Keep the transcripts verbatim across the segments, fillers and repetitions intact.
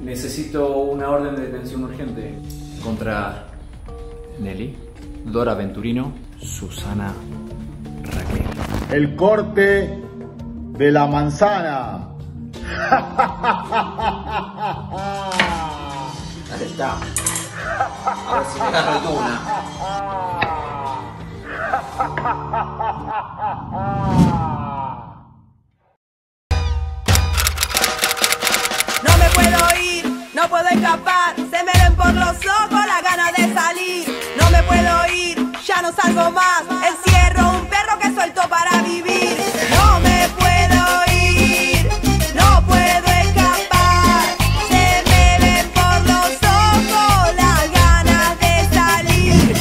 Necesito una orden de detención urgente contra Nelly, Dora Venturino, Susana Raquel. El corte de la manzana. Ahí está. A ver si me agarro alguna. No me puedo ir, no puedo escapar, se me ven por los ojos las ganas de salir. No me puedo ir, ya no salgo más, encierro un perro que suelto para vivir. No me puedo ir, no puedo escapar, se me ven por los ojos las ganas de salir.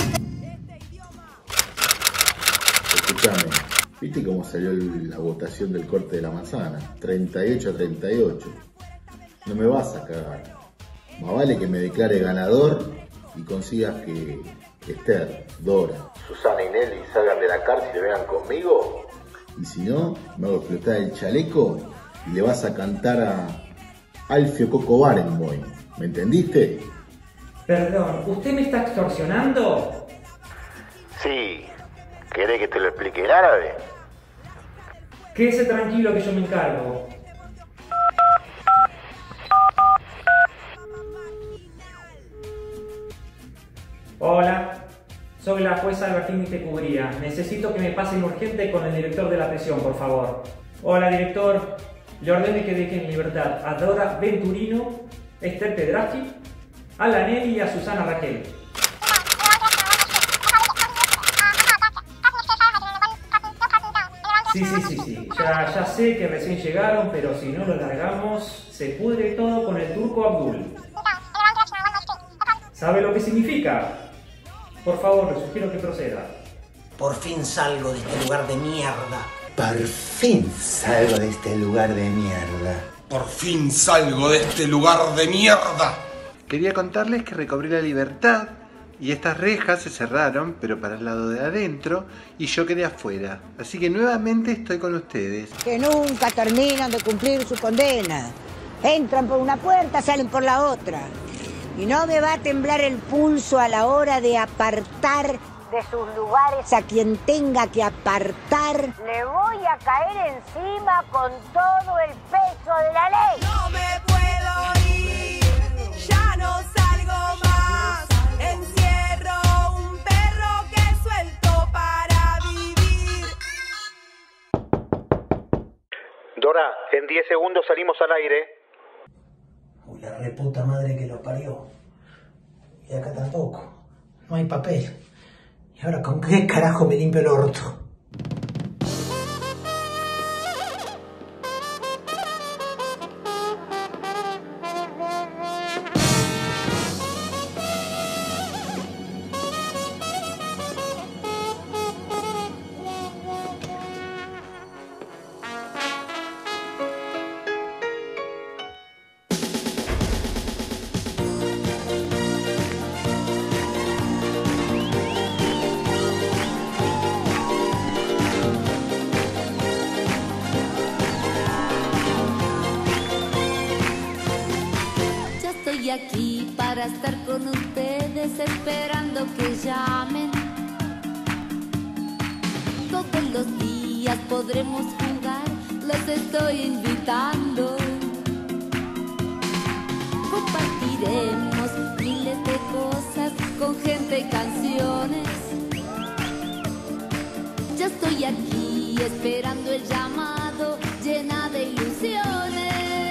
Escuchame, ¿viste cómo salió el- la votación del corte de la manzana? treinta y ocho a treinta y ocho. No me vas a cagar. Más vale que me declare ganador y consigas que Esther, Dora, Susana y Nelly salgan de la cárcel y vengan conmigo. Y si no, me hago explotar el chaleco y le vas a cantar a Alfio Coco Barenboim. ¿Me entendiste? Perdón, ¿usted me está extorsionando? Sí. ¿Querés que te lo explique en árabe? Quédese tranquilo que yo me encargo. Hola, soy la jueza Albertini Tecubría. Necesito que me pasen urgente con el director de la prisión, por favor. Hola, director. Le ordeno que deje en libertad a Dora Venturino, Esther Pedraschi, a la Nelly y a Susana Raquel. Sí, sí, sí, sí. Ya, ya sé que recién llegaron, pero si no lo largamos, se pudre todo con el turco Abdul. ¿Sabe lo que significa? Por favor, le sugiero que proceda. Por fin salgo de este lugar de mierda. Por fin salgo de este lugar de mierda. Por fin salgo de este lugar de mierda. Quería contarles que recobré la libertad y estas rejas se cerraron, pero para el lado de adentro, y yo quedé afuera. Así que nuevamente estoy con ustedes. Que nunca terminan de cumplir su condena. Entran por una puerta, salen por la otra. Y no me va a temblar el pulso a la hora de apartar de sus lugares a quien tenga que apartar. Le voy a caer encima con todo el peso de la ley. No me puedo ir, ya no salgo más, encierro un perro que suelto para vivir. Dora, en diez segundos salimos al aire. Uy, la reputa madre que lo parió. Y acá tampoco. No hay papel. ¿Y ahora con qué carajo me limpio el orto? Estoy aquí para estar con ustedes, esperando que llamen. Todos los días podremos jugar, los estoy invitando. Compartiremos miles de cosas con gente y canciones. Ya estoy aquí esperando el llamado, llena de ilusiones.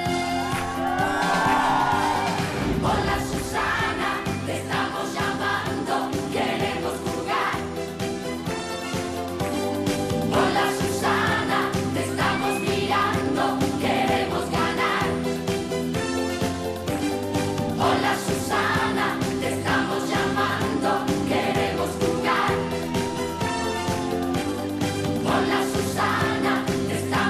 Hola Susana, te estamos llamando, queremos jugar. Hola Susana, te estamos mirando, queremos ganar. Hola Susana, te estamos llamando, queremos jugar. Hola Susana, te estamos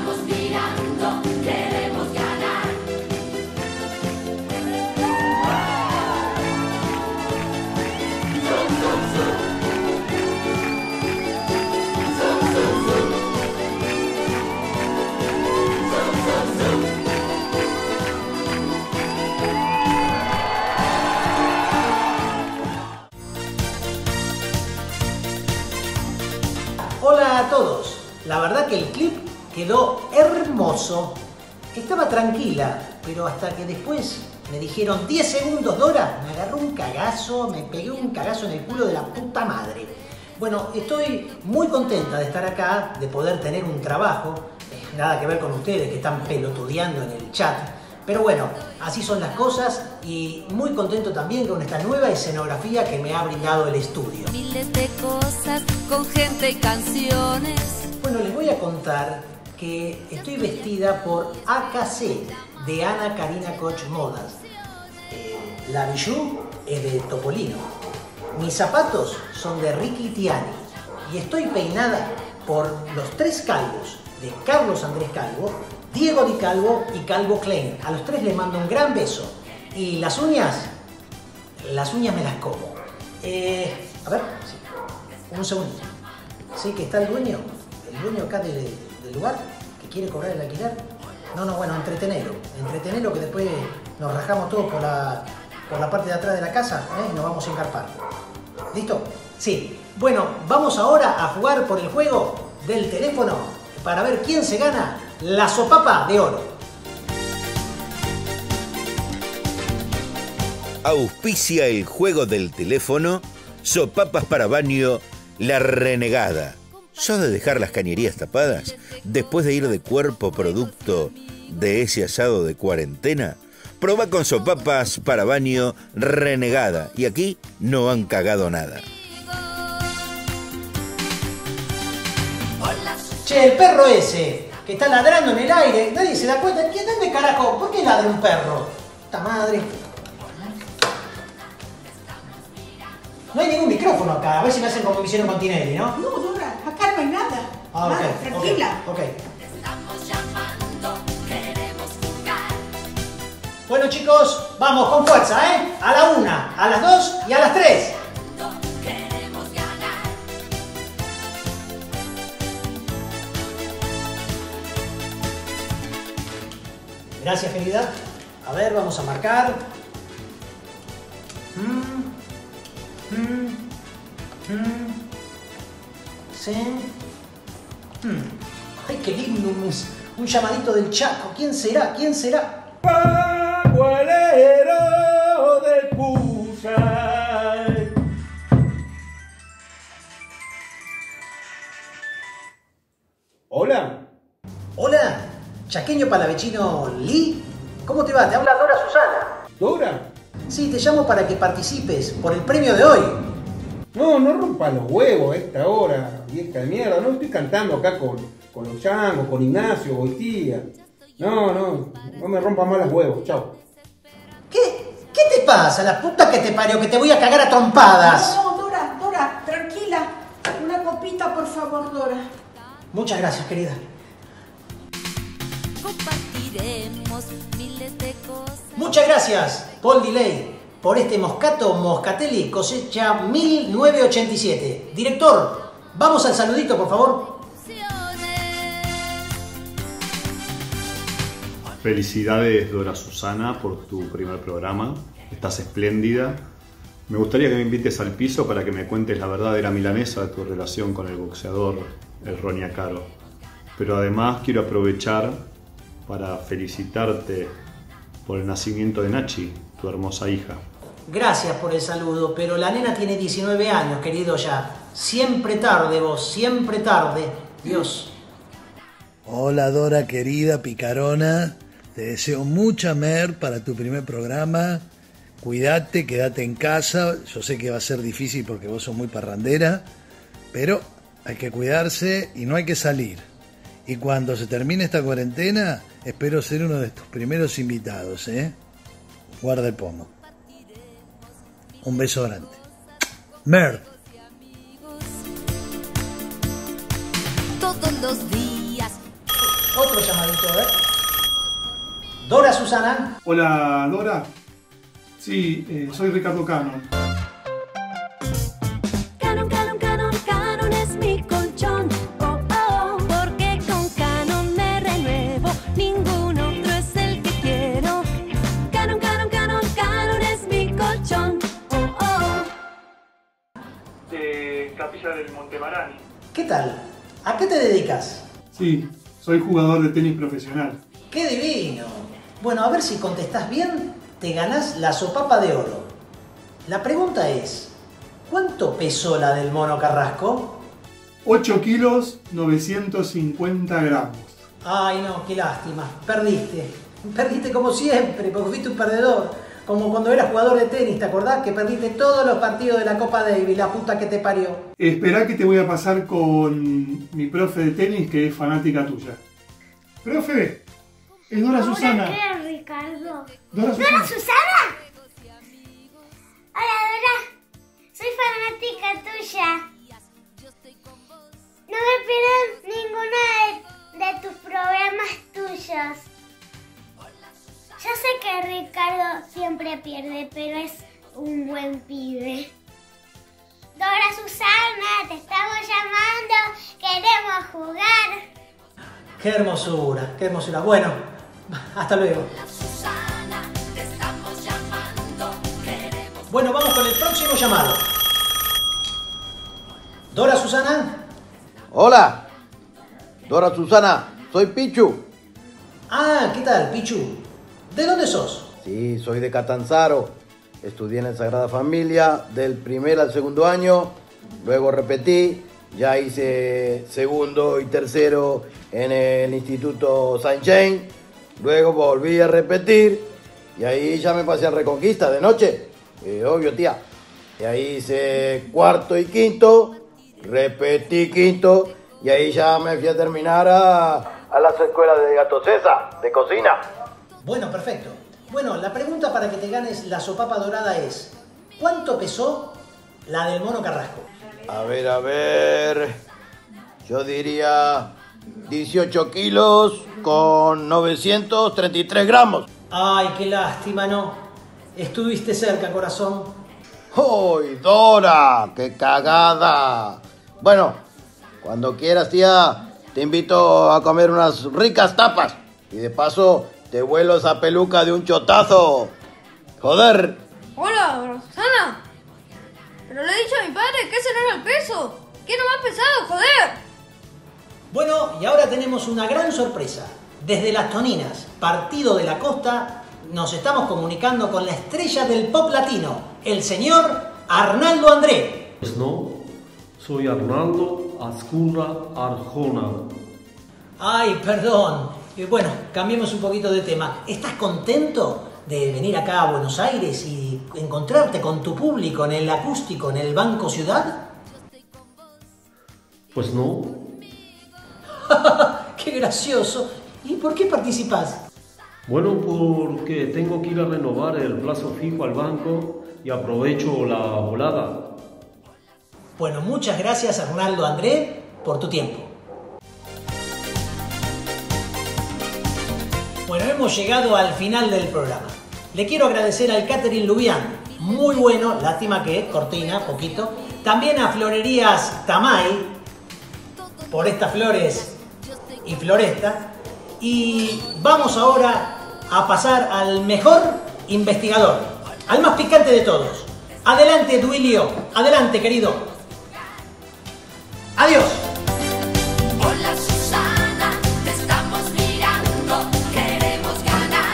que el clip quedó hermoso. Estaba tranquila, pero hasta que después me dijeron diez segundos, Dora, me agarró un cagazo, me pegué un cagazo en el culo de la puta madre. Bueno, estoy muy contenta de estar acá, de poder tener un trabajo. Eh, nada que ver con ustedes que están pelotudeando en el chat. Pero bueno, así son las cosas y muy contento también con esta nueva escenografía que me ha brindado el estudio. Miles de cosas con gente y canciones. Bueno, les voy a contar que estoy vestida por A K C de Ana Karina Koch Modas. Eh, la bijou es de Topolino. Mis zapatos son de Ricky Tiani. Y estoy peinada por los tres calvos de Carlos Andrés Calvo, Diego Di Calvo y Calvo Klein. A los tres les mando un gran beso. Y las uñas, las uñas me las como. Eh, a ver, sí. Un segundito. ¿Sí que está el dueño? El dueño acá de, del lugar que quiere cobrar el alquiler. No, no, bueno, entretenelo. Entretenelo que después nos rajamos todos por la, por la parte de atrás de la casa, ¿eh? Y nos vamos a encarpar. ¿Listo? Sí. Bueno, vamos ahora a jugar por el juego del teléfono para ver quién se gana la sopapa de oro. Auspicia el juego del teléfono Sopapas para Baño La Renegada. ¿Sos de dejar las cañerías tapadas después de ir de cuerpo producto de ese asado de cuarentena? Probá con Sopapas para Baño Renegada y aquí no han cagado nada. Che, el perro ese que está ladrando en el aire, nadie se da cuenta. ¿Quién, dónde carajo? ¿Por qué ladra un perro? ¡Puta madre! No hay ningún micrófono acá, a ver si me hacen como me hicieron con Tinelli, ¿no? No, Dora, acá no hay nada. Ah, nada, ok, tranquila. ok, ok. Bueno chicos, vamos con fuerza, ¿eh? A la una, a las dos y a las tres. Gracias, querida. A ver, vamos a marcar. Mm, mm, mm, sí. Mm. Ay, qué lindo. Un, un llamadito del Chaco. ¿Quién será? ¿Quién será? Pagualero de Pusay. Hola. Hola, chaqueño palavecino Lee. ¿Cómo te va? Te habla Dora Susana. ¿Dora? Sí, te llamo para que participes por el premio de hoy. No, no rompas los huevos a esta hora, vieja de mierda. No estoy cantando acá con, con los changos, con Ignacio, Boitía. No, no, no me rompas más los huevos, chao. ¿Qué? ¿Qué te pasa? La puta que te parió, que te voy a cagar a trompadas. No, no, Dora, Dora, tranquila. Una copita, por favor, Dora. Muchas gracias, querida. Compartiremos miles de cosas. Muchas gracias, Paul Delay, por este Moscato Moscatelli cosecha mil novecientos ochenta y siete. Director, vamos al saludito, por favor. Felicidades, Dora Susana, por tu primer programa. Estás espléndida. Me gustaría que me invites al piso para que me cuentes la verdadera milanesa de tu relación con el boxeador, el Ronia Caro. Pero además quiero aprovechar para felicitarte por el nacimiento de Nachi, tu hermosa hija. Gracias por el saludo, pero la nena tiene diecinueve años, querido ya. Siempre tarde vos, siempre tarde. Dios. Hola Dora querida, picarona. Te deseo mucha mer para tu primer programa. Cuídate, quédate en casa. Yo sé que va a ser difícil porque vos sos muy parrandera, pero hay que cuidarse y no hay que salir. Y cuando se termine esta cuarentena, espero ser uno de tus primeros invitados, ¿eh? Guarda el pomo. Un beso grande. Mer. Todos los días. Otro llamadito, ¿eh? Dora Susana. Hola, Dora. Sí, eh, soy Ricardo Cano. Canon, Canon, Canon, Canon es mi colchón. Oh, oh, porque con Canon me renuevo. Ningún otro es el que quiero. Canon, Canon, Canon, Canon es mi colchón. Oh, oh. De Capilla del Montemarani. ¿Qué tal? ¿A qué te dedicas? Sí, soy jugador de tenis profesional. ¡Qué divino! Bueno, a ver si contestás bien, te ganás la sopapa de oro. La pregunta es, ¿cuánto pesó la del Mono Carrasco? ocho kilos, novecientos cincuenta gramos. Ay, no, qué lástima. Perdiste. Perdiste como siempre, porque fuiste un perdedor. Como cuando eras jugador de tenis, ¿te acordás? Que perdiste todos los partidos de la Copa Davis, la puta que te parió. Esperá que te voy a pasar con mi profe de tenis, que es fanática tuya. Profe, es Dora Susana. ¿Qué, Ricardo? Dora Susana. ¿Dora Susana? Hola, Dora. Soy fanática tuya. No me pierdo ninguno de, de tus programas tuyos. Yo sé que Ricardo siempre pierde, pero es un buen pibe. Dora Susana, te estamos llamando. Queremos jugar. Qué hermosura, qué hermosura. Bueno, hasta luego. Bueno, vamos con el próximo llamado. Dora Susana. Hola, Dora Susana, soy Pichu. Ah, ¿qué tal, Pichu? ¿De dónde sos? Sí, soy de Catanzaro. Estudié en la Sagrada Familia del primer al segundo año, luego repetí, ya hice segundo y tercero en el Instituto Saint James, luego volví a repetir y ahí ya me pasé a Reconquista de noche, eh, obvio tía. Y ahí hice cuarto y quinto, repetí quinto y ahí ya me fui a terminar a, a las escuelas de Gato César, de cocina. Bueno, perfecto. Bueno, la pregunta para que te ganes la sopapa dorada es, ¿cuánto pesó la del Mono Carrasco? A ver, a ver, yo diría dieciocho kilos con novecientos treinta y tres gramos. Ay, qué lástima, no. Estuviste cerca, corazón. ¡Uy, Dora! ¡Qué cagada! Bueno, cuando quieras, tía, te invito a comer unas ricas tapas. Y de paso, te vuelo esa peluca de un chotazo. ¡Joder! Hola, Dora Susana. Pero le he dicho a mi padre que ese no era el peso. ¿Qué no me ha pesado, joder? Bueno, y ahora tenemos una gran sorpresa. Desde Las Toninas, partido de la costa, nos estamos comunicando con la estrella del pop latino, el señor Arnaldo André. Pues no, soy Arnaldo Azcurra Arjona. Ay, perdón. Eh, Bueno, cambiemos un poquito de tema. ¿Estás contento de venir acá a Buenos Aires y encontrarte con tu público en el acústico, en el Banco Ciudad? Pues no. ¡Qué gracioso! ¿Y por qué participás? Bueno, porque tengo que ir a renovar el plazo fijo al banco y aprovecho la volada. Bueno, muchas gracias, Arnaldo André, por tu tiempo. Bueno, hemos llegado al final del programa. Le quiero agradecer al Catering Lubián, muy bueno, lástima que cortina, poquito. También a Florerías Tamay, por estas flores y floresta. Y vamos ahora a pasar al mejor investigador, al más picante de todos. Adelante, Duilio, adelante, querido. Adiós. Hola Susana, te estamos mirando, queremos ganar.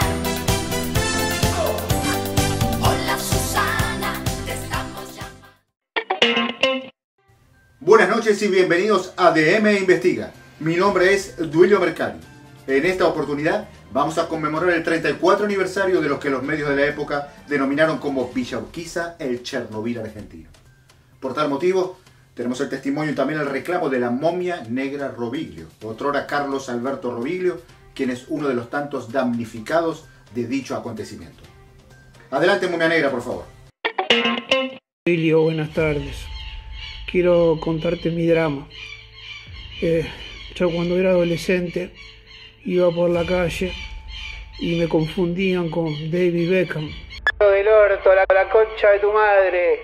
Hola Susana, te estamos llamando. Buenas noches y bienvenidos a D M Investiga. Mi nombre es Duilio Mercari. En esta oportunidad vamos a conmemorar el treinta y cuatro aniversario de lo que los medios de la época denominaron como Villa Urquiza, el Chernobyl argentino. Por tal motivo, tenemos el testimonio y también el reclamo de la momia negra Robiglio, otrora Carlos Alberto Robiglio, quien es uno de los tantos damnificados de dicho acontecimiento. Adelante, momia negra, por favor. Emilio, buenas tardes. Quiero contarte mi drama. Eh, yo cuando era adolescente iba por la calle y me confundían con David Beckham. Del orto, la, la concha de tu madre.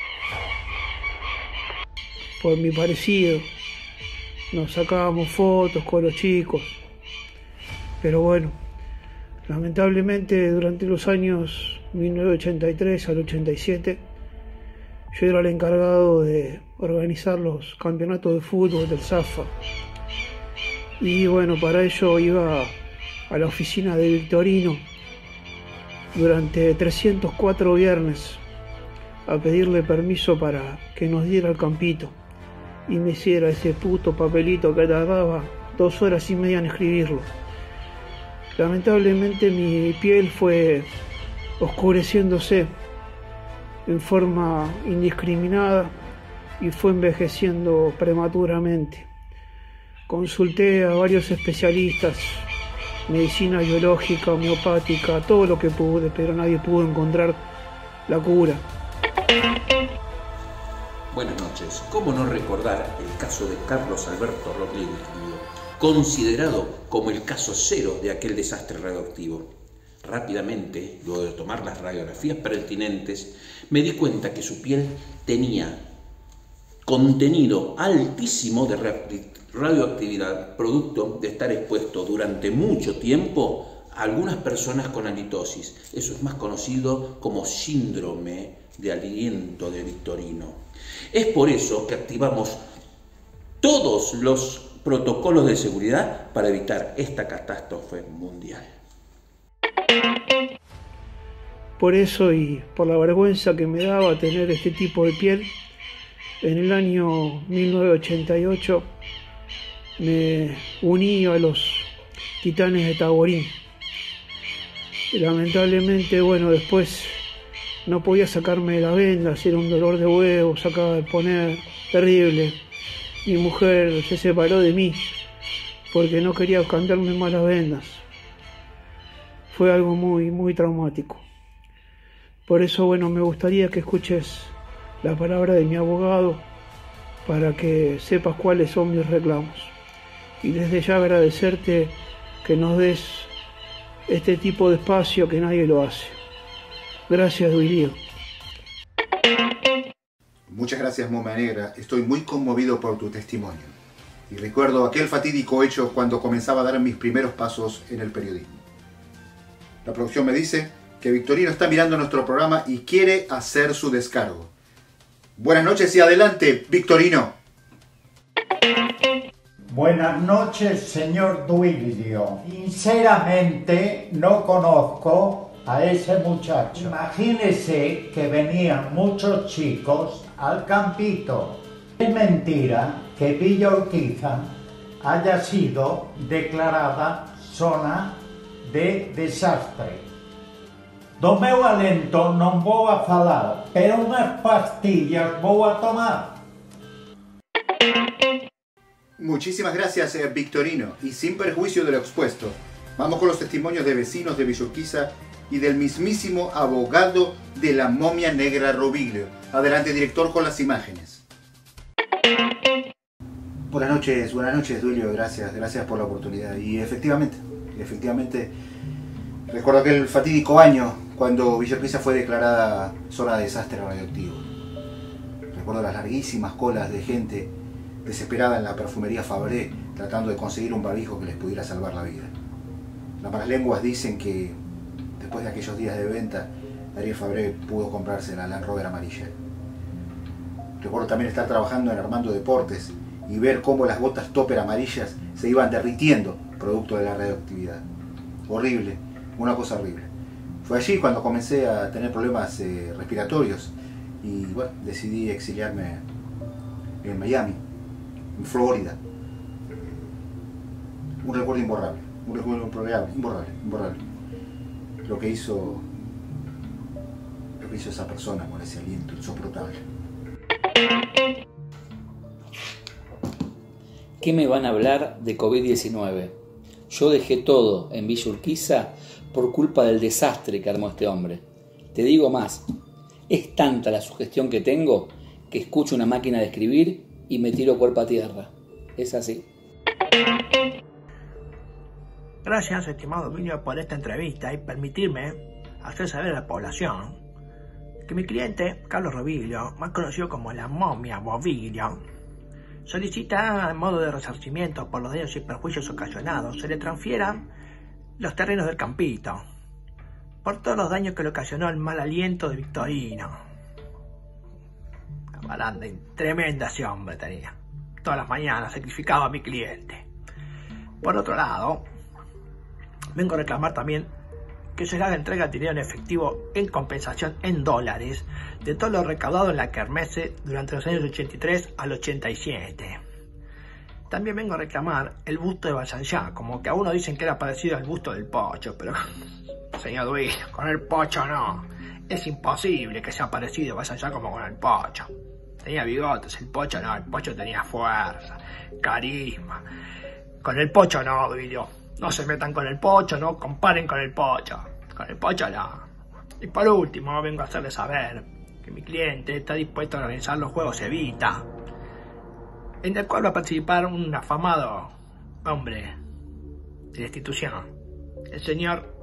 Por mi parecido. Nos sacábamos fotos con los chicos. Pero bueno, lamentablemente durante los años mil novecientos ochenta y tres al ochenta y siete yo era el encargado de organizar los campeonatos de fútbol del Zafa. Y bueno, para ello iba a la oficina de Victorino durante trescientos cuatro viernes a pedirle permiso para que nos diera el campito y me hiciera ese puto papelito que tardaba dos horas y media en escribirlo. Lamentablemente mi piel fue oscureciéndose en forma indiscriminada y fue envejeciendo prematuramente. Consulté a varios especialistas, medicina biológica, homeopática, todo lo que pude, pero nadie pudo encontrar la cura. Buenas noches. ¿Cómo no recordar el caso de Carlos Alberto Rodríguez, considerado como el caso cero de aquel desastre radioactivo? Rápidamente, luego de tomar las radiografías pertinentes, me di cuenta que su piel tenía contenido altísimo de radioactividad, producto de estar expuesto durante mucho tiempo a algunas personas con halitosis. Eso es más conocido como síndrome de aliento de Victorino. Es por eso que activamos todos los protocolos de seguridad para evitar esta catástrofe mundial. Por eso y por la vergüenza que me daba tener este tipo de piel, en el año mil novecientos ochenta y ocho me uní a los Titanes de Taborín. Y lamentablemente, bueno, después no podía sacarme la venda, era un dolor de huevo, se acaba de poner terrible. Mi mujer se separó de mí porque no quería cambiarme más las vendas. Fue algo muy, muy traumático. Por eso, bueno, me gustaría que escuches la palabra de mi abogado para que sepas cuáles son mis reclamos. Y desde ya agradecerte que nos des este tipo de espacio que nadie lo hace. Gracias, Duilio. Muchas gracias, Momia Negra. Estoy muy conmovido por tu testimonio. Y recuerdo aquel fatídico hecho cuando comenzaba a dar mis primeros pasos en el periodismo. La producción me dice que Victorino está mirando nuestro programa y quiere hacer su descargo. Buenas noches y adelante, Victorino. Buenas noches, señor Duilio. Sinceramente, no conozco a ese muchacho. Imagínese que venían muchos chicos al campito. Es mentira que Villa Urquiza haya sido declarada zona de desastre. Do meu alento non vou a falar, pero unhas pastillas vou a tomar. Muchísimas gracias, eh, Victorino. Y sin perjuicio de lo expuesto, vamos con los testimonios de vecinos de Villa Urquiza y del mismísimo abogado de la Momia Negra Roviglio. Adelante, director, con las imágenes. Buenas noches, buenas noches, Duilio. Gracias, gracias por la oportunidad. Y efectivamente, efectivamente, recuerdo aquel fatídico año cuando Villa Urquiza fue declarada zona de desastre radioactivo. Recuerdo las larguísimas colas de gente desesperada en la perfumería Fabré tratando de conseguir un barbijo que les pudiera salvar la vida. Las malas lenguas dicen que después de aquellos días de venta, Ariel Fabré pudo comprarse la Land Rover amarilla. Recuerdo también estar trabajando en Armando Deportes y ver cómo las botas topper amarillas se iban derritiendo producto de la radioactividad. Horrible, una cosa horrible. Fue allí cuando comencé a tener problemas eh, respiratorios y bueno, decidí exiliarme en Miami, en Florida. Un recuerdo imborrable, un recuerdo imborrable, imborrable, imborrable. Lo que hizo, lo que hizo esa persona con ese aliento insoportable. ¿Qué me van a hablar de COVID diecinueve? Yo dejé todo en Villa Urquiza por culpa del desastre que armó este hombre. Te digo más, es tanta la sugestión que tengo que escucho una máquina de escribir y me tiro cuerpo a tierra. Es así. Gracias, estimado Duilio, por esta entrevista y permitirme hacer saber a la población que mi cliente, Carlos Roviglio, más conocido como la Momia Roviglio, solicita, en modo de resarcimiento por los daños y perjuicios ocasionados, se le transfieran los terrenos del campito por todos los daños que le ocasionó el mal aliento de Victorino. Una baranda tremenda ese hombre tenía. Todas las mañanas sacrificaba a mi cliente. Por otro lado, vengo a reclamar también que se haga entrega de dinero en efectivo en compensación en dólares de todo lo recaudado en la kermesse durante los años ochenta y tres al ochenta y siete. También vengo a reclamar el busto de Bazanjá, como que a uno dicen que era parecido al busto del Pocho, pero señor Duilio, con el Pocho no. Es imposible que sea parecido a Bazanjá como con el Pocho. Tenía bigotes, el Pocho no, el Pocho tenía fuerza, carisma. Con el Pocho no, Duilio. No se metan con el Pocho, no comparen con el Pocho. Con el Pocho no. Y por último, vengo a hacerles saber que mi cliente está dispuesto a organizar los Juegos Evita, en el cual va a participar un afamado hombre de la institución, el señor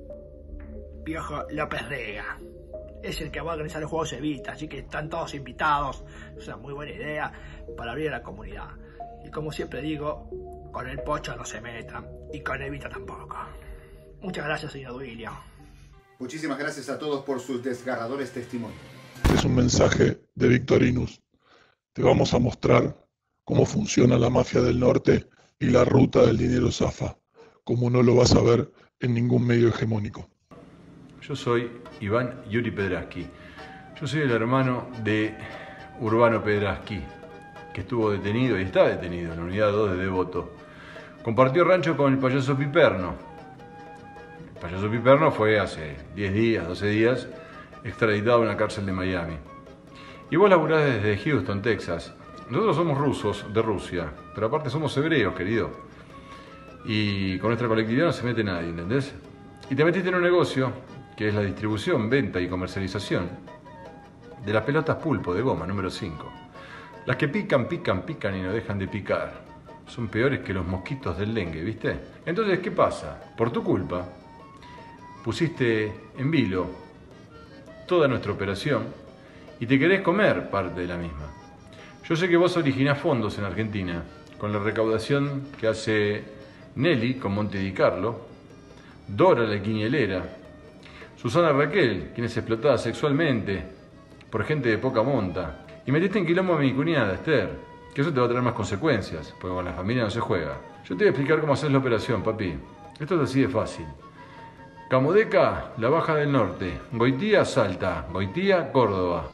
Piojo López Rega. Es el que va a organizar los Juegos Evita, así que están todos invitados. Es una muy buena idea para abrir a la comunidad. Y como siempre digo, con el Pocho no se metan y con Evita tampoco. Muchas gracias, señor Duilio. Muchísimas gracias a todos por sus desgarradores testimonios. Es un mensaje de Victorinus. Te vamos a mostrar cómo funciona la mafia del norte y la ruta del dinero zafa, como no lo vas a ver en ningún medio hegemónico. Yo soy Iván Yuri Pedrasky. Yo soy el hermano de Urbano Pedrasky, que estuvo detenido y está detenido en la unidad dos de Devoto. Compartió rancho con el payaso Piperno. El payaso Piperno fue hace diez días, doce días, extraditado a una cárcel de Miami. Y vos laburás desde Houston, Texas. Nosotros somos rusos de Rusia, pero aparte somos hebreos, querido. Y con nuestra colectividad no se mete nadie, ¿entendés? Y te metiste en un negocio que es la distribución, venta y comercialización de las pelotas pulpo de goma número cinco. Las que pican, pican, pican y no dejan de picar. Son peores que los mosquitos del dengue, ¿viste? Entonces, ¿qué pasa? Por tu culpa, pusiste en vilo toda nuestra operación y te querés comer parte de la misma. Yo sé que vos originás fondos en Argentina con la recaudación que hace Nelly con Monte di Carlo, Dora la quinielera, Susana Raquel, quien es explotada sexualmente por gente de poca monta, y metiste en quilombo a mi cuñada, Esther, que eso te va a traer más consecuencias, porque con la familia no se juega. Yo te voy a explicar cómo hacer la operación, papi. Esto es así de fácil. Camodeca, la Baja del Norte. Goitía, Salta. Goitía, Córdoba.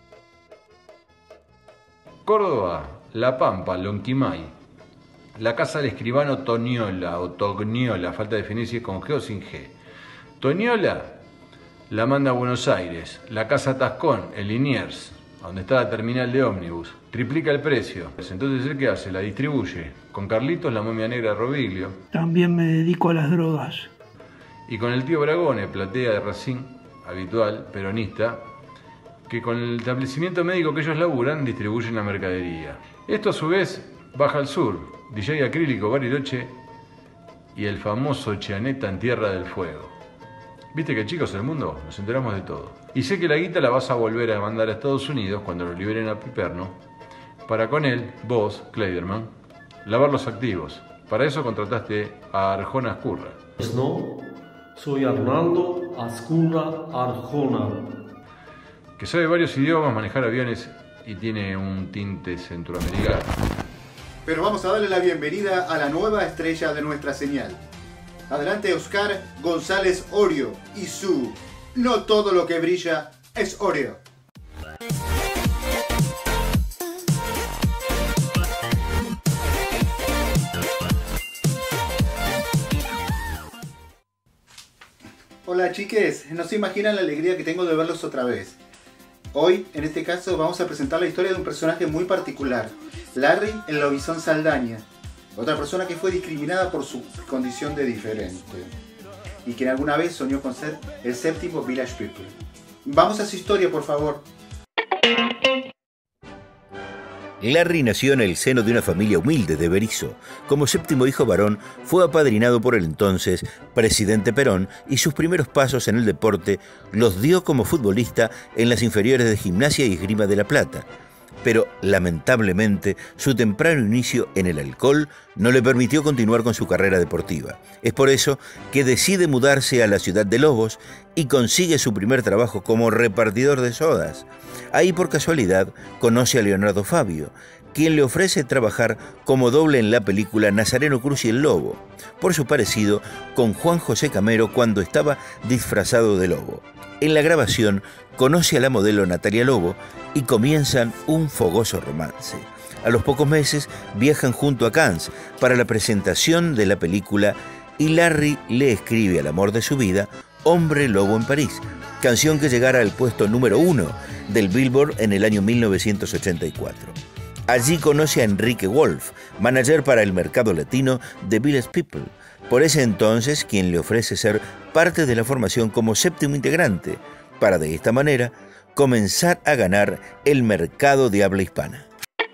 Córdoba, La Pampa, Lonquimay. La Casa del Escribano, Toñola o Togniola, falta definir si es con G o sin G. Toñola la manda a Buenos Aires. La Casa Tascón, en Liniers, donde está la terminal de ómnibus. Triplica el precio. Entonces, ¿el qué hace? La distribuye. Con Carlitos, la momia negra de Robiglio. También me dedico a las drogas. Y con el tío Bragone, platea de Racing, habitual, peronista, que con el establecimiento médico que ellos laburan, distribuyen la mercadería. Esto a su vez baja al sur. D J Acrílico, Bariloche y el famoso Chianeta en Tierra del Fuego. Viste que, chicos, en el mundo nos enteramos de todo. Y sé que la guita la vas a volver a mandar a Estados Unidos cuando lo liberen a Piperno, para con él, vos, Kleiderman, lavar los activos. Para eso contrataste a Arjona Azcurra. No, soy Arnaldo Azcurra Arjona. Que sabe varios idiomas, manejar aviones y tiene un tinte centroamericano. Pero vamos a darle la bienvenida a la nueva estrella de nuestra señal. Adelante, Oscar González Orio y su No todo lo que brilla es Oreo. Hola chiques, no se imaginan la alegría que tengo de verlos otra vez. Hoy, en este caso, vamos a presentar la historia de un personaje muy particular, Larry el Lobizón Saldaña, otra persona que fue discriminada por su condición de diferente y quien alguna vez soñó con ser el séptimo Village People. Vamos a su historia, por favor. Larry nació en el seno de una familia humilde de Berisso. Como séptimo hijo varón, fue apadrinado por el entonces presidente Perón y sus primeros pasos en el deporte los dio como futbolista en las inferiores de Gimnasia y Esgrima de La Plata. Pero, lamentablemente, su temprano inicio en el alcohol no le permitió continuar con su carrera deportiva. Es por eso que decide mudarse a la ciudad de Lobos y consigue su primer trabajo como repartidor de sodas. Ahí, por casualidad, conoce a Leonardo Fabio, quien le ofrece trabajar como doble en la película Nazareno Cruz y el Lobo, por su parecido con Juan José Camero cuando estaba disfrazado de lobo. En la grabación conoce a la modelo Natalia Lobo y comienzan un fogoso romance. A los pocos meses viajan junto a Cannes para la presentación de la película y Larry le escribe al amor de su vida Hombre Lobo en París, canción que llegara al puesto número uno del Billboard en el año mil novecientos ochenta y cuatro. Allí conoce a Enrique Wolf, manager para el mercado latino de Village People, por ese entonces quien le ofrece ser parte de la formación como séptimo integrante, para de esta manera comenzar a ganar el mercado de habla hispana.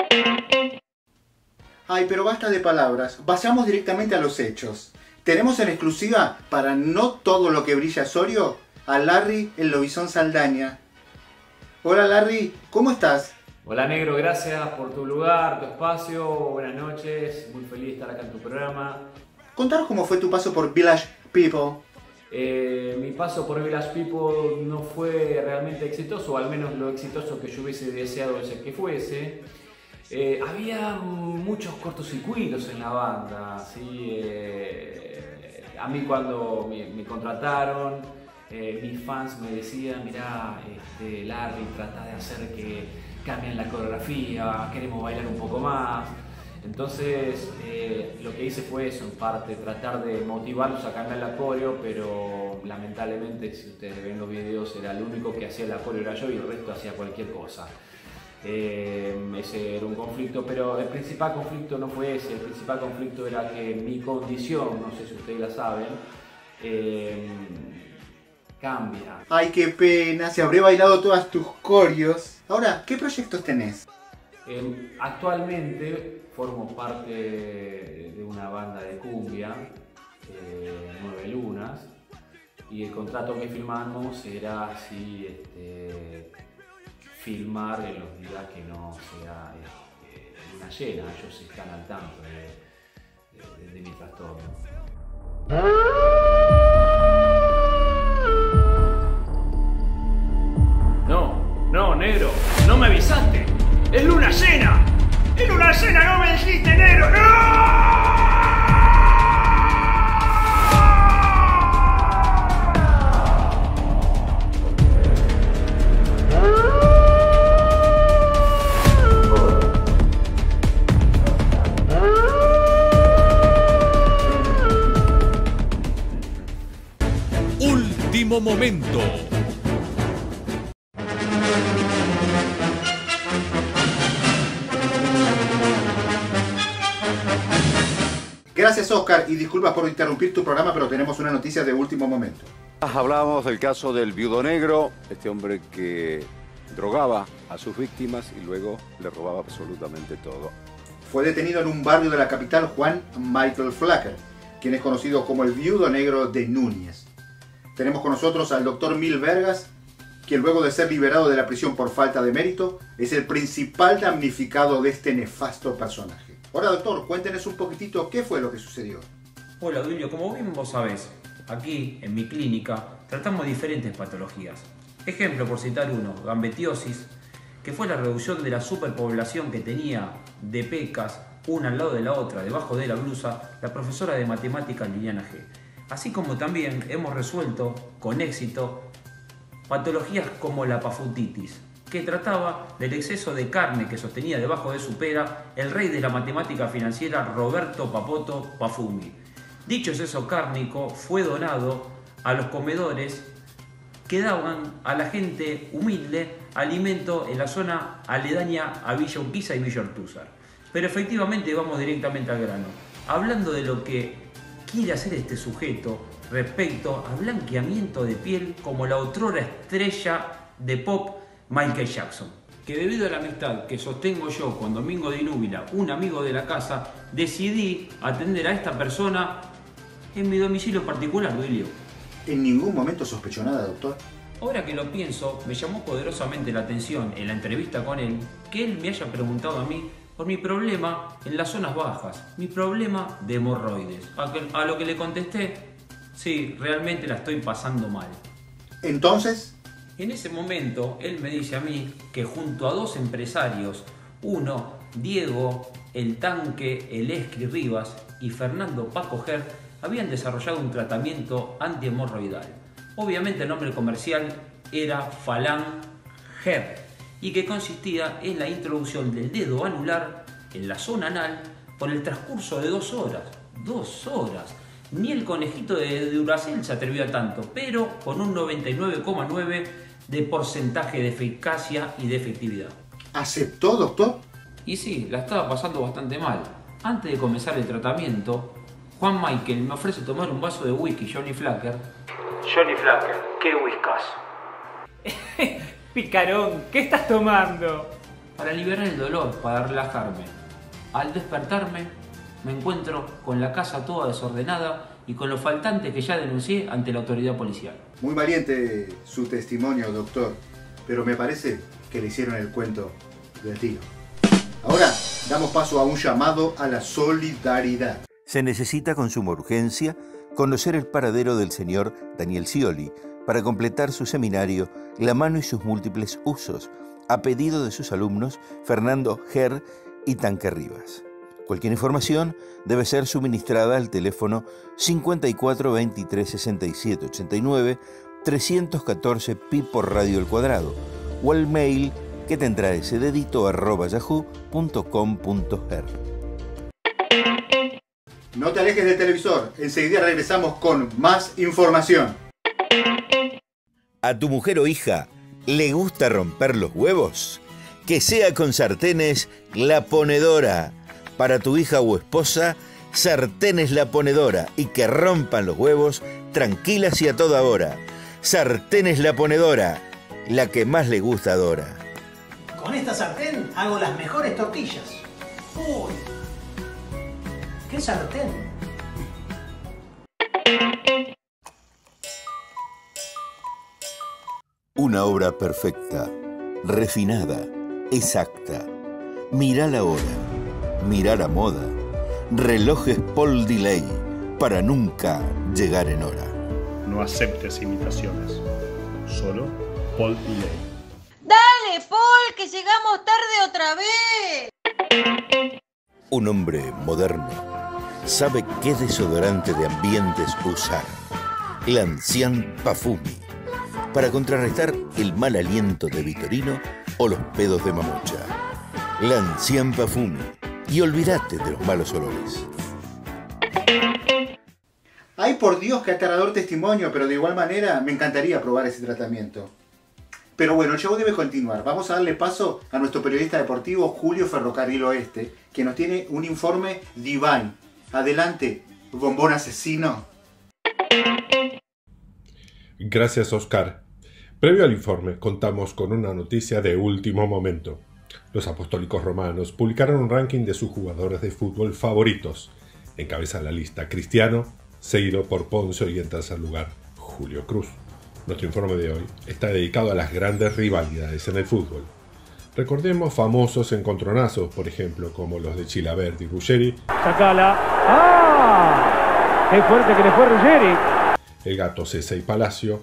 Ay, pero basta de palabras, vayamos directamente a los hechos. Tenemos en exclusiva, para no todo lo que brilla Sorio, a Larry el Lobizón Saldaña. Hola Larry, ¿cómo estás? Hola Negro, gracias por tu lugar, tu espacio, buenas noches, muy feliz de estar acá en tu programa. Contanos cómo fue tu paso por Village People. Eh, mi paso por Village People no fue realmente exitoso, o al menos lo exitoso que yo hubiese deseado que fuese. Eh, había muchos cortocircuitos en la banda, ¿sí? Eh, a mí cuando me, me contrataron, eh, mis fans me decían, mirá, este, Larry, trata de hacer que cambien la coreografía, queremos bailar un poco más. Entonces eh, lo que hice fue eso, en parte, tratar de motivarlos a cambiar la coreo, pero lamentablemente, si ustedes ven los videos, era el único que hacía la coreo era yo y el resto hacía cualquier cosa. Eh, ese era un conflicto, pero el principal conflicto no fue ese, el principal conflicto era que mi condición, no sé si ustedes la saben, eh, cambia. Ay, qué pena, se habré bailado todas tus coreos. Ahora, ¿qué proyectos tenés? Eh, actualmente formo parte de una banda de cumbia, eh, Nueve Lunas, y el contrato que firmamos era así, este, filmar en los días que no sea eh, luna llena. Ellos están al tanto de, de, de mi trastorno. No, no, negro, no me avisaste. ¡Es luna llena! ¡Es luna llena! ¡No me dijiste, negro! ¡No! Último momento. Gracias Oscar y disculpas por interrumpir tu programa, pero tenemos una noticia de último momento. Hablábamos del caso del viudo negro, este hombre que drogaba a sus víctimas y luego le robaba absolutamente todo. Fue detenido en un barrio de la capital Juan Michael Flacker, quien es conocido como el viudo negro de Núñez. Tenemos con nosotros al doctor Mil Vergas, quien luego de ser liberado de la prisión por falta de mérito, es el principal damnificado de este nefasto personaje. Ahora doctor, cuéntenos un poquitito qué fue lo que sucedió. Hola Duilio, como bien vos sabés, aquí en mi clínica tratamos diferentes patologías. Ejemplo, por citar uno, gambetiosis, que fue la reducción de la superpoblación que tenía de pecas, una al lado de la otra, debajo de la blusa, la profesora de matemáticas Liliana G. Así como también hemos resuelto con éxito patologías como la pafutitis, que trataba del exceso de carne que sostenía debajo de su pera el rey de la matemática financiera Roberto Papoto Pafumi. Dicho exceso cárnico fue donado a los comedores que daban a la gente humilde alimento en la zona aledaña a Villa Urquiza y Villa Ortúzar. Pero efectivamente vamos directamente al grano. Hablando de lo que quiere hacer este sujeto respecto a blanqueamiento de piel como la otrora estrella de pop Michael Jackson, que debido a la amistad que sostengo yo con Domingo de Núbila, un amigo de la casa, decidí atender a esta persona en mi domicilio particular, Duilio. ¿En ningún momento sospechó nada, doctor? Ahora que lo pienso, me llamó poderosamente la atención en la entrevista con él que él me haya preguntado a mí por mi problema en las zonas bajas, mi problema de hemorroides. A, que, a lo que le contesté, sí, realmente la estoy pasando mal. ¿Entonces? En ese momento, él me dice a mí que junto a dos empresarios, uno Diego, el Tanque, el Escri Rivas y Fernando Paco Ger habían desarrollado un tratamiento antihemorroidal. Obviamente el nombre comercial era Falan Ger y que consistía en la introducción del dedo anular en la zona anal por el transcurso de dos horas. Dos horas. Ni el conejito de Duracell se atrevió a tanto, pero con un noventa y nueve coma nueve de porcentaje de eficacia y de efectividad. ¿Aceptó, doctor? Y sí, la estaba pasando bastante mal. Antes de comenzar el tratamiento, Juan Michael me ofrece tomar un vaso de whisky Johnny Flacker. Johnny Flacker, qué whiskas. Picarón, ¿qué estás tomando? Para liberar el dolor, para relajarme. Al despertarme, me encuentro con la casa toda desordenada y con los faltantes que ya denuncié ante la autoridad policial. Muy valiente su testimonio, doctor, pero me parece que le hicieron el cuento del tiro. Ahora damos paso a un llamado a la solidaridad. Se necesita con suma urgencia conocer el paradero del señor Daniel Scioli para completar su seminario La mano y sus múltiples usos, a pedido de sus alumnos Fernando Ger y Tanque Rivas. Cualquier información debe ser suministrada al teléfono cincuenta y cuatro veintitrés sesenta y siete ochenta y nueve trescientos catorce pi por radio al cuadrado o al mail que tendrá ese dedito arroba yahoo punto com punto er. No te alejes del televisor, enseguida regresamos con más información. ¿A tu mujer o hija le gusta romper los huevos? Que sea con sartenes La Ponedora. Para tu hija o esposa, sartenes La Ponedora y que rompan los huevos tranquilas y a toda hora. Sartenes La Ponedora, la que más le gusta a Dora. Con esta sartén hago las mejores tortillas. Uy, ¿qué sartén? Una obra perfecta, refinada, exacta. Mirá la hora, mirá la moda. Relojes Paul Delay para nunca llegar en hora. No aceptes imitaciones, solo Paul Delay. Dale, Paul, que llegamos tarde otra vez. Un hombre moderno sabe qué desodorante de ambientes usar. L'Ancien Parfumi, para contrarrestar el mal aliento de Vitorino o los pedos de Mamucha. L'Ancien Parfumi, y olvídate de los malos olores. Ay, por Dios, qué aterrador testimonio, pero de igual manera me encantaría probar ese tratamiento. Pero bueno, el show debe continuar. Vamos a darle paso a nuestro periodista deportivo Julio Ferrocarril Oeste, que nos tiene un informe divine. Adelante, bombón asesino. Gracias, Oscar. Previo al informe, contamos con una noticia de último momento. Los apostólicos romanos publicaron un ranking de sus jugadores de fútbol favoritos. Encabeza la lista Cristiano, seguido por Poncio y en tercer lugar Julio Cruz. Nuestro informe de hoy está dedicado a las grandes rivalidades en el fútbol. Recordemos famosos encontronazos, por ejemplo, como los de Chilavert y Ruggeri. ¡Sacala! ¡Ah! ¡Qué fuerte que le fue Ruggeri! El gato Cesa y Palacio.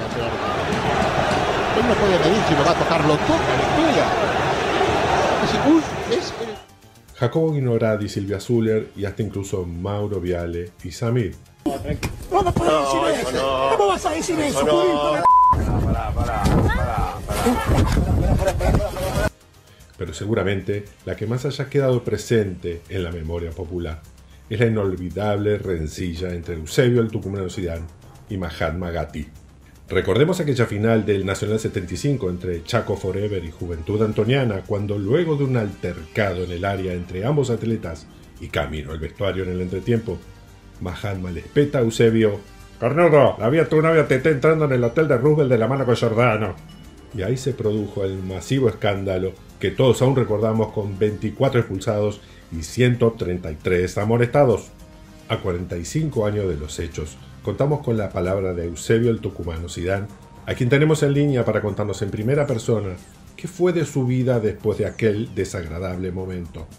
Él no puede medir si lo va a tocar, lo toca, le pega. Uy, es el... Jacobo Guinoradi, Silvia Zuller y hasta incluso Mauro Viale y Samir. ¿Cómo puedes decir eso? No. ¿Cómo vas a decir eso? No. Pará, pará, pará, pará. Pero seguramente la que más haya quedado presente en la memoria popular es la inolvidable rencilla entre Eusebio el Tucumano Zidane y Mahatma Gandhi. Recordemos aquella final del Nacional setenta y cinco entre Chaco Forever y Juventud Antoniana, cuando luego de un altercado en el área entre ambos atletas y camino al vestuario en el entretiempo, Mahatma le espeta a Eusebio: «Cornudo, la vi a tu novia te está entrando en el hotel de Roosevelt de la mano con Giordano». Y ahí se produjo el masivo escándalo que todos aún recordamos, con veinticuatro expulsados y ciento treinta y tres amonestados. A cuarenta y cinco años de los hechos, contamos con la palabra de Eusebio el Tucumano Zidane, a quien tenemos en línea para contarnos en primera persona qué fue de su vida después de aquel desagradable momento.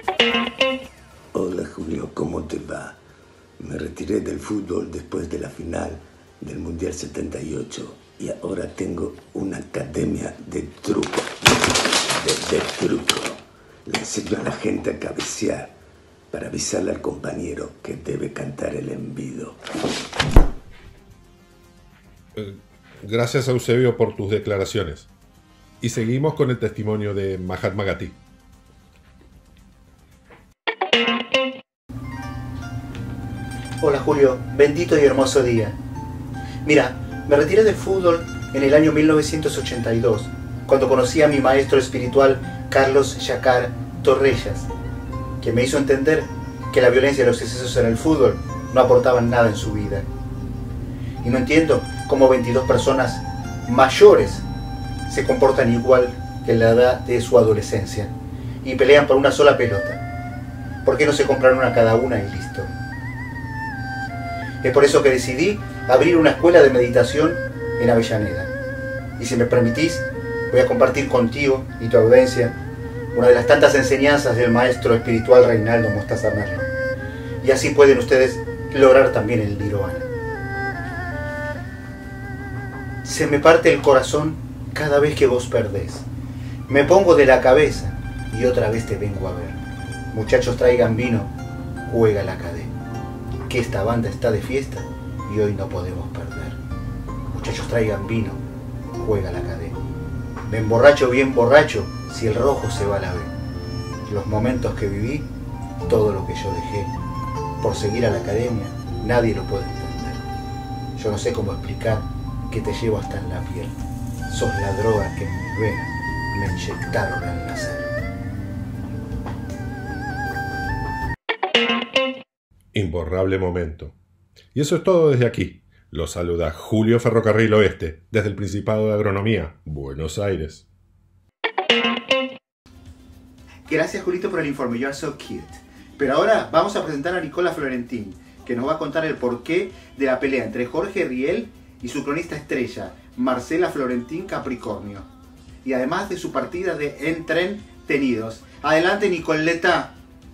Hola Julio, ¿cómo te va? Me retiré del fútbol después de la final del Mundial setenta y ocho y ahora tengo una academia de truco, de, de truco. Le enseñó a la gente a cabecear para avisarle al compañero que debe cantar el envido. Gracias, Eusebio, por tus declaraciones. Y seguimos con el testimonio de Mahatma Gandhi. Hola Julio, bendito y hermoso día. Mira, me retiré del fútbol en el año mil novecientos ochenta y dos, cuando conocí a mi maestro espiritual Carlos Yacar Torrellas, que me hizo entender que la violencia y los excesos en el fútbol no aportaban nada en su vida. Y no entiendo cómo veintidós personas mayores se comportan igual que en la edad de su adolescencia y pelean por una sola pelota. ¿Por qué no se compran una cada una y listo? Es por eso que decidí abrir una escuela de meditación en Avellaneda. Y si me permitís, voy a compartir contigo y tu audiencia una de las tantas enseñanzas del maestro espiritual Reinaldo Mostaza Merlo. Y así pueden ustedes lograr también el nirvana. Se me parte el corazón cada vez que vos perdés. Me pongo de la cabeza y otra vez te vengo a ver. Muchachos, traigan vino, juega la cadena. Que esta banda está de fiesta y hoy no podemos perder. Muchachos, traigan vino, juega la cadena. Me emborracho bien borracho si el rojo se va a la B. Los momentos que viví, todo lo que yo dejé, por seguir a la academia, nadie lo puede entender. Yo no sé cómo explicar que te llevo hasta en la piel. Sos la droga que en mis venas me inyectaron al nacer. Imborrable momento. Y eso es todo desde aquí. Los saluda Julio Ferrocarril Oeste, desde el Principado de Agronomía, Buenos Aires. Gracias, Julito, por el informe. You are so cute. Pero ahora vamos a presentar a Nicola Florentín, que nos va a contar el porqué de la pelea entre Jorge Riel y su cronista estrella, Marcela Florentín Capricornio. Y además de su partida de entretenidos. Adelante, Nicoleta.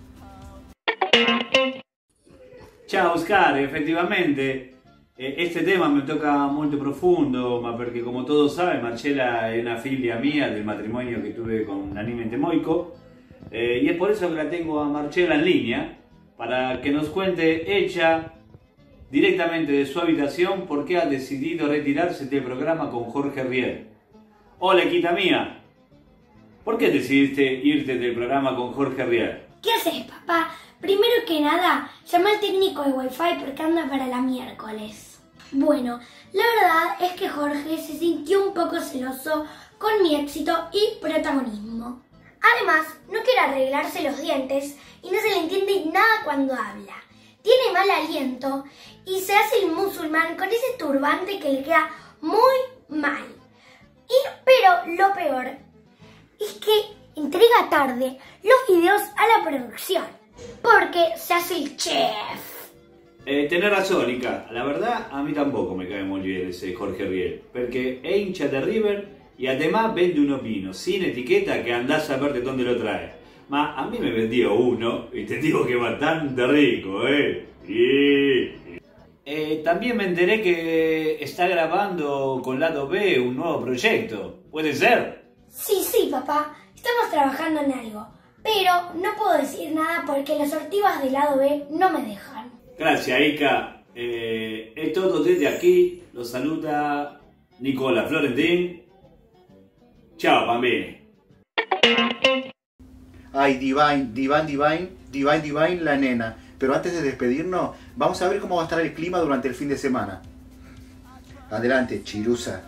Ciao Oscar, effettivamente eh, este tema mi tocca molto profondo, ma perché come todos saben Marcela è una figlia mia del matrimonio que tuve con Nanime Moico eh, y es por eso que la tengo a Marcela en línea para que nos cuente ella directamente de su habitación por qué ha decidido retirarse del programa con Jorge Riel. Hola, Quita mía, ¿por qué decidiste irte del programa con Jorge Riel? ¿Qué haces, papá? Primero que nada, llamé al técnico de Wi-Fi porque anda para la miércoles. Bueno, la verdad es que Jorge se sintió un poco celoso con mi éxito y protagonismo. Además, no quiere arreglarse los dientes y no se le entiende nada cuando habla. Tiene mal aliento y se hace el musulmán con ese turbante que le queda muy mal. Y, pero lo peor es que entrega tarde los videos a la producción. Porque se hace el chef. Eh, tenés razón, Ica. La verdad, a mí tampoco me cae muy bien ese Jorge Riel. Porque es hincha de River y además vende unos vinos sin etiqueta que andás a ver de dónde lo trae. Ma a mí me vendió uno y te digo que bastante rico, ¿eh? Y... eh también me enteré que está grabando con Lado B un nuevo proyecto. ¿Puede ser? Sí, sí, papá. Estamos trabajando en algo. Pero no puedo decir nada porque las ortivas del Lado B no me dejan. Gracias, Ica. Eh, es todo desde aquí. Los saluda Nicola Florentín. Chao, bambini. Ay, Divine, Divine, Divine, Divine, Divine, la nena. Pero antes de despedirnos, vamos a ver cómo va a estar el clima durante el fin de semana. Adelante, Chirusa.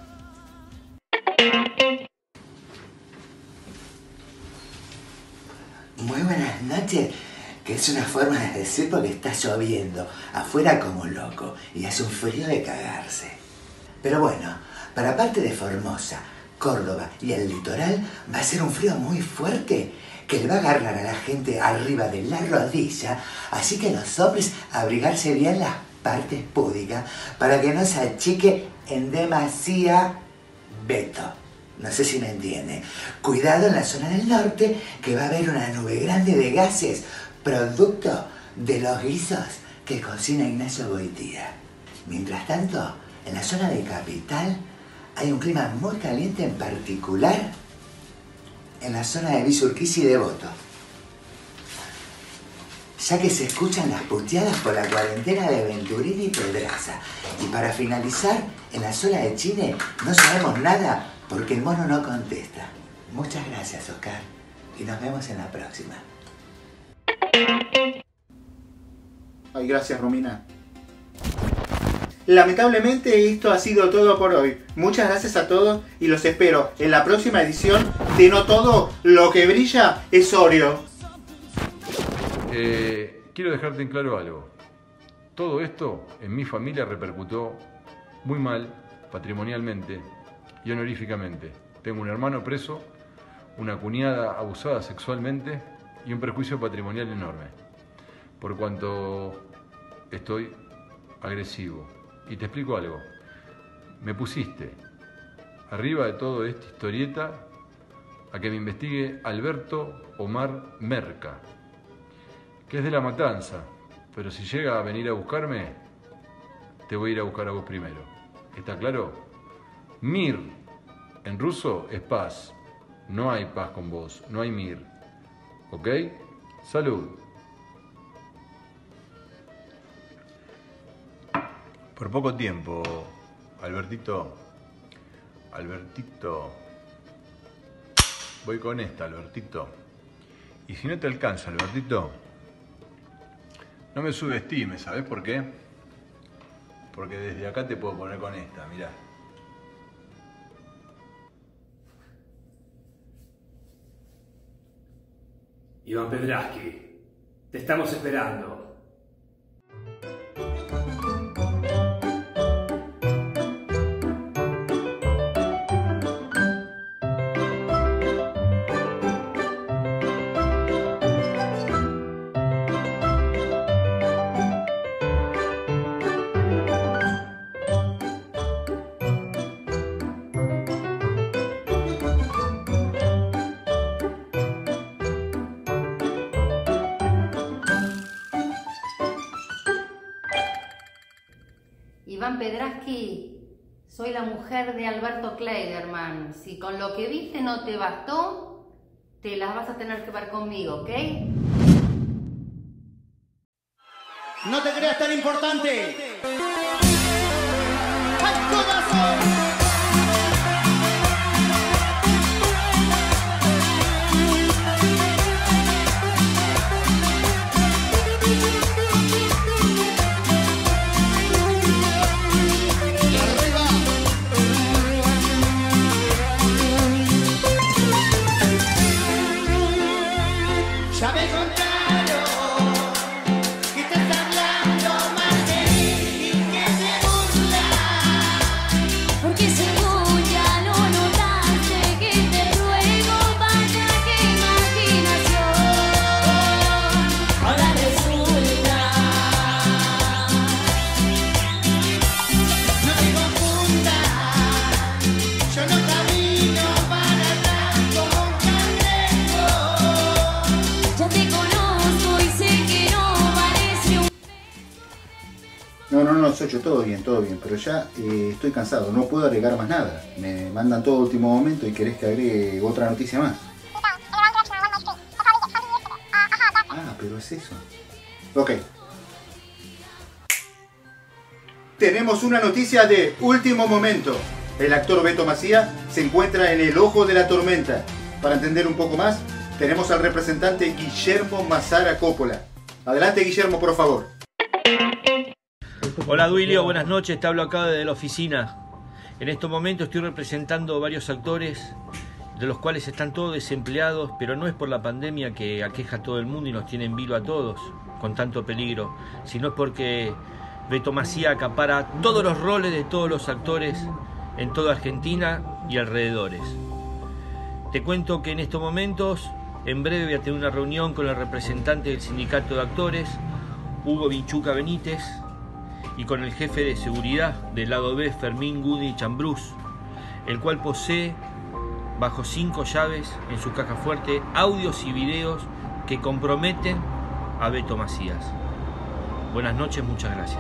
Muy buenas noches, que es una forma de decir porque está lloviendo, afuera como loco, y hace un frío de cagarse. Pero bueno, para parte de Formosa, Córdoba y el litoral va a ser un frío muy fuerte que le va a agarrar a la gente arriba de la rodilla, así que los hombres abrigarse bien las partes púdicas para que no se achique en demasía Beto. No sé si me entiende. Cuidado en la zona del norte, que va a haber una nube grande de gases, producto de los guisos que cocina Ignacio Boitía. Mientras tanto, en la zona de Capital hay un clima muy caliente, en particular en la zona de Villa Urquiza y Devoto. ya que se escuchan las puteadas por la cuarentena de Venturini y Pedraza. Y para finalizar, en la sola de Chile no sabemos nada porque el mono no contesta. Muchas gracias, Oscar, y nos vemos en la próxima. Ay, gracias, Romina. Lamentablemente esto ha sido todo por hoy. Muchas gracias a todos y los espero en la próxima edición de No Todo Lo que Brilla es Oreo. Eh, quiero dejarte en claro algo. Todo esto en mi familia repercutió muy mal, patrimonialmente y honoríficamente. Tengo un hermano preso, una cuñada abusada sexualmente y un perjuicio patrimonial enorme. Por cuanto estoy agresivo. Y te explico algo. Me pusiste arriba de todo esta historieta a que me investigue Alberto Omar Merca, que es de La Matanza, pero si llega a venir a buscarme, te voy a ir a buscar a vos primero. ¿Está claro? Mir en ruso es paz. No hay paz con vos, no hay mir. ¿Ok? Salud. Por poco tiempo, Albertito, Albertito, voy con esta, Albertito. Y si no te alcanza, Albertito, no me subestimes, ¿sabes por qué? Porque desde acá te puedo poner con esta, mirá. Iván Pedrasky, te estamos esperando. Iván Pedrasky, soy la mujer de Alberto Kleiderman. Si con lo que viste no te bastó, te las vas a tener que ver conmigo, ¿ok? No te creas tan importante. ¡Al corazón! Ya me contaron que te está hablando más de mí y que se burla. Porque si tú ya lo notaste, que te ruego, vaya que imaginación. Ahora resulta. No te confundas, yo no camino para atrás como un cangrejo. Ya te conozco y sé que no parece un... No, no, no, Socho, todo bien, todo bien, pero ya eh, estoy cansado, no puedo agregar más nada. Me mandan todo último momento y querés que agregue otra noticia más. Ah, pero es eso. Ok. Tenemos una noticia de último momento. El actor Beto Macía se encuentra en el ojo de la tormenta. Para entender un poco más, tenemos al representante Guillermo Mazara Coppola. Adelante, Guillermo, por favor. Hola Duilio, buenas noches, te hablo acá desde la oficina. En estos momentos estoy representando varios actores, de los cuales están todos desempleados, pero no es por la pandemia que aqueja a todo el mundo y nos tiene en vilo a todos, con tanto peligro, sino es porque Beto Macía acapara todos los roles de todos los actores en toda Argentina y alrededores. Te cuento que en estos momentos, en breve voy a tener una reunión con el representante del sindicato de actores, Hugo Vinchuca Benítez, y con el jefe de seguridad del lado B, Fermín Gudi Chambrús, el cual posee, bajo cinco llaves en su caja fuerte, audios y videos que comprometen a Beto Macías. Buenas noches, muchas gracias.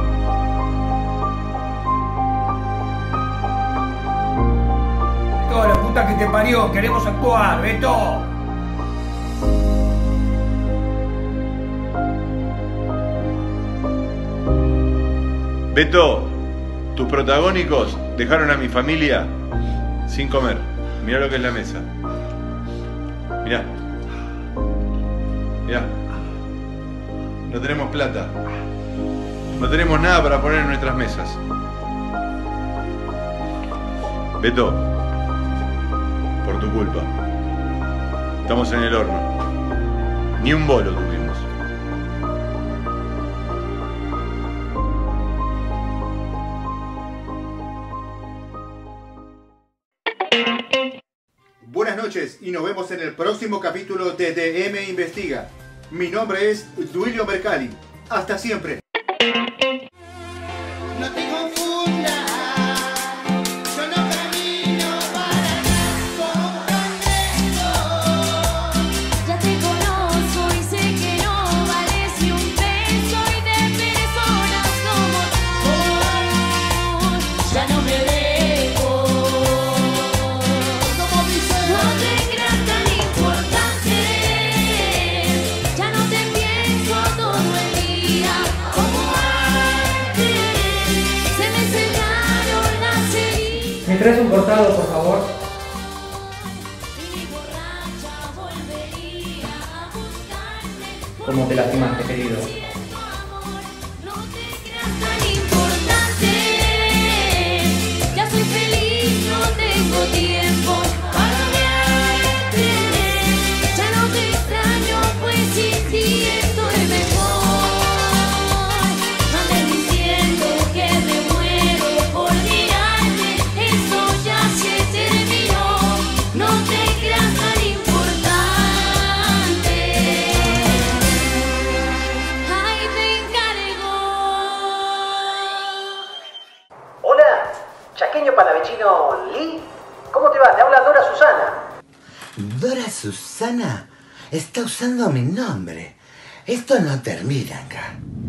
Toda te parió, queremos actuar, Beto. Beto, tus protagónicos dejaron a mi familia sin comer. Mirá lo que es la mesa. Mirá. Mirá. No tenemos plata. No tenemos nada para poner en nuestras mesas. Beto, por tu culpa. Estamos en el horno. Ni un bolo tuvimos. Buenas noches y nos vemos en el próximo capítulo de D M Investiga. Mi nombre es Duilio Mercalli. Hasta siempre. No te confundas, yo no camino para comprendo. Ya te conozco y sé que no vales ni un peso y de personas como tú ya no me dejo. No te creas tan importante, ya no te pienso todo el día como antes. Se me cerraron las heridas. ¿Me traes un cortado, por favor? ¿Cómo te lastimaste, querido? Tan importante, ya soy feliz, no tengo tiempo para verte. Ya no te extraño, pues sin ti estoy mejor. No andes diciendo que me muero por mirarte, eso ya se terminó. No te creas tan importante. Ay, te encargo. Hola, chaqueño palavecino Lee. ¿Cómo te va? Te habla Dora Susana. Dora Susana está usando mi nombre. Esto no termina acá.